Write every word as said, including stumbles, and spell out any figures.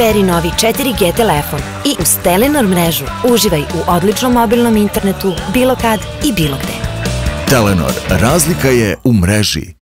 izaberi novi četiri G telefon i uz Telenor mrežu uživaj u odličnom mobilnom internetu bilo kad i bilo gde. Telenor, razlika je u mreži.